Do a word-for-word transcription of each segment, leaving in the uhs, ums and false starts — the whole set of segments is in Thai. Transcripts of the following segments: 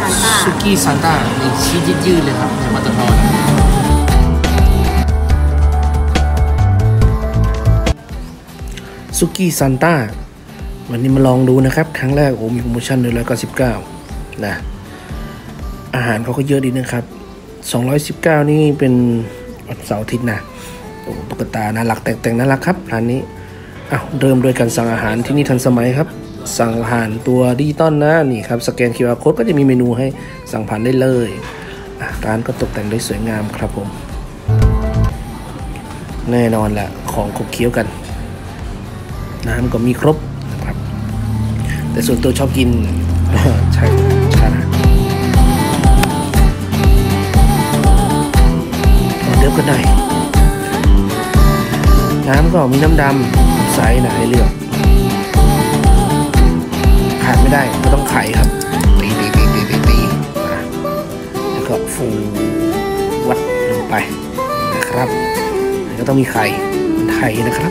ซานต้าซุกี้ซานต้ามีชีสยืดๆเลยครับในปตทซุกี้ซานต้าวันนี้มาลองดูนะครับครั้งแรกโอ้มีโปรโมชั่นหนึ่งร้อยเก้าสิบเก้านะอาหารเขาก็เยอะดีนะครับสองร้อยสิบเก้านี่เป็นวันเสาร์อาทิตย์นะโอ้ตุ๊กตาน่ารักแต่งแต่งน่ารักครับร้านนี้อ้าวเริ่มโดยการสั่งอาหารที่นี่ทันสมัยครับสั่งอาหารตัวดิจิตอลนะนี่ครับสแกน คิว อาร์ Code ก็จะมีเมนูให้สั่งผ่านได้เลยร้านก็ตกแต่งได้สวยงามครับผมแน่นอนแหละของขบเคี้ยวกันน้ำก็มีครบนะครับแต่ส่วนตัวชอบกินใช่ชาเดี๋ยวกันหน่อยน้ำก็มีน้ำดำใสนะให้เลือกขาดไม่ได้ก็ต้องไข่ครับตีตีตีตีตีตีแล้วก็ฟูวัดลงไปนะครับแล้วก็ต้องมีไข่ไทยนะครับ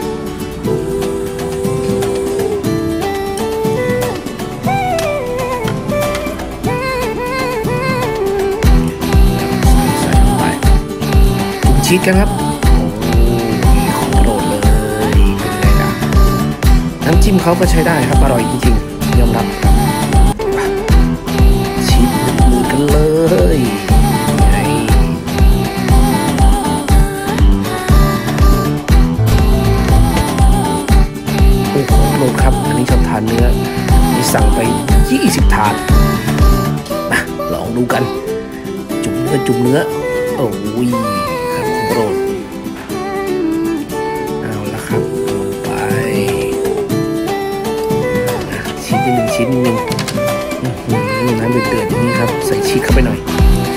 ชีสกันครับโอ้ยของโปรดเลยเป็นไงล่ะน้ำจิ้มเขาก็ใช้ได้ครับอร่อยจริงๆยอมรับชีสมือกันเลยไงโอ้โหโปรดครับอันนี้ชอบทานเนื้อมีสั่งไปยี่สิบถาดมาลองดูกันจุ่มเนื้อจุ่มเนื้อโอ้ยโปรดเอาละครับลงไปชิ้นนิดหนึ่งชิ้นนิดหนึ่งน้ำเดือดๆอย่างนี้ครับใส่ชีสเข้าไปหน่อย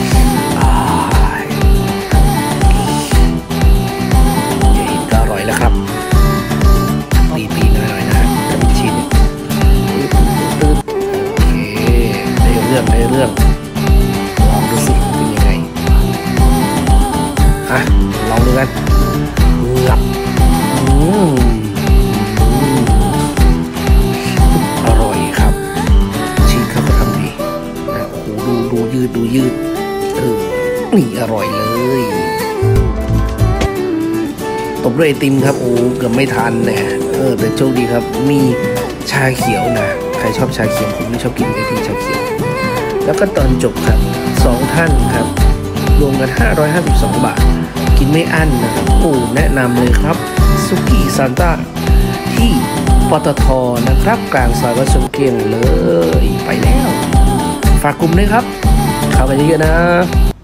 เห็นก็อร่อยแล้วครับตีๆหน่อยๆนะถ้าเป็นชีสเนี่ยโอเคได้เรื่องได้เรื่องลองดูสิเป็นยังไงอ่ะลองดูกันหลับอร่อยครับชีสเขาก็ทำดีนะโอ้โหดูดูยืดดูยืดเออนี่อร่อยเลยตบด้วยไอติมครับโอ้เกือบไม่ทันเนี่ยเออแต่โชคดีครับมีชาเขียวนะใครชอบชาเขียวผมไม่ชอบกินไอติมชาเขียวแล้วก็ตอนจบครับสองท่านครับรวมกันห้าร้อยห้าสิบสองบาทกินไม่อั้นนะครับโอ้แนะนำเลยครับซุกี้ซานต้าที่ปตทนะครับกลางซอยวัดสมเกียงเลยไปแล้วฝากกลุ่มด้วยครับเข้าไปเยอะๆนะ